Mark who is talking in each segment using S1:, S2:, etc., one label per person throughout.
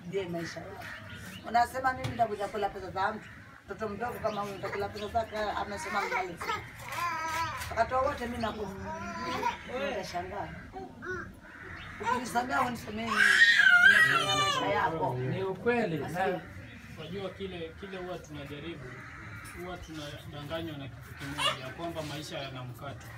S1: je maisha yao. Unasema mimi nitakuja kula pesa za mtu. Mtoto mdogo kama huyu nitakula pesa zake amesema mali. Wakati wote mimi nashangaa. Ukinisamea unisemeni maisha yako.
S2: Ni ukweli.
S3: Unajua kile huwa tunajaribu, huwa tunadanganywa na kitu kimoja kwamba maisha yana mkato.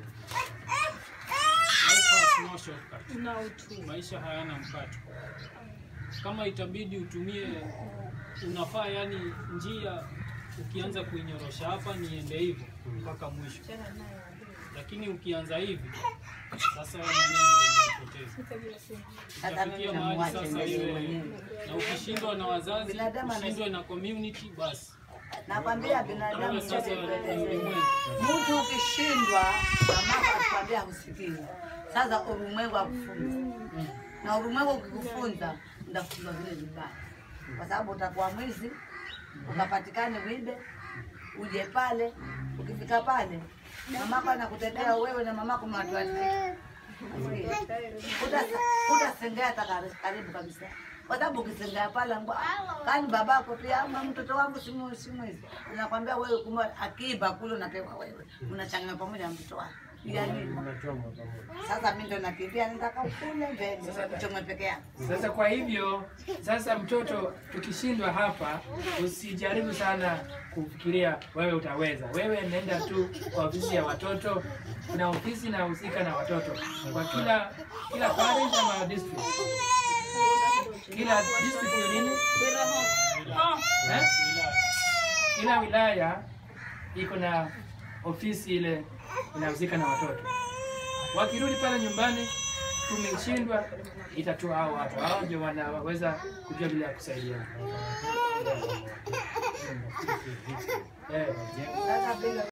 S3: No shortcut. Maisha hayana mkato. Kama itabidi utumie, unafaa yani njia ukianza kuinyorosha hapa niende hivyo mpaka mwisho. Lakini ukianza hivi sasa wewe mwenyewe utafikia mahali sasa wewe, na ukishindwa na wazazi, ukishindwa na community basi.
S1: Nakwambia binadamu sasa mtu ukishindwa mama akwambia usikii. Sasa ulimwengu akufunza. Na ulimwengu ukikufunza ndakufunza vile vibaya. Kwa sababu utakuwa mwizi, ukapatikane wibe, uje pale, ukifika pale mamako anakutetea wewe na mamako mwatuatie. Utasengea hata karibu kabisa. Kwa sababu ukisengea pale kani babako pia ama mtoto wangu si mwizi. Unakwambia wewe kumbe akiba kule unapewa wewe. Unachanganya pamoja na mtoto wako. Yani sasa mimi ndo nakimbia nitaka ukule mbele kuchomwe peke yako.
S2: Sasa kwa hivyo sasa mtoto tukishindwa hapa usijaribu sana kufikiria wewe utaweza. Wewe nenda tu kwa ofisi ya watoto, kuna ofisi inahusika na watoto kwa kila parish ama district. Kila district ni nini? Kila wilaya iko na ofisi ile inahusika na watoto. Wakirudi pale nyumbani tumeshindwa, itatoa hao hapo. Hao ndio wanaweza kujua bila kusaidia.